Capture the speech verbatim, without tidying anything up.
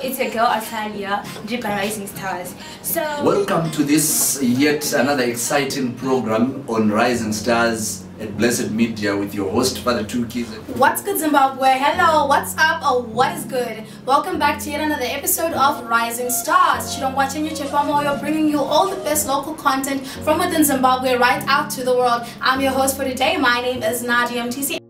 it's a girl Asaliya, Drip and Rising Stars. So welcome to this yet another exciting program on Rising Stars at Blessed Media with your host Fada Two Kids. What's good, Zimbabwe? Hello, what's up? Or what is good? Welcome back to yet another episode of Rising Stars. Chirongwa Chenyu Chepamoyo, bringing you all the best local content from within Zimbabwe right out to the world. I'm your host for today. My name is Nadia Mutisi.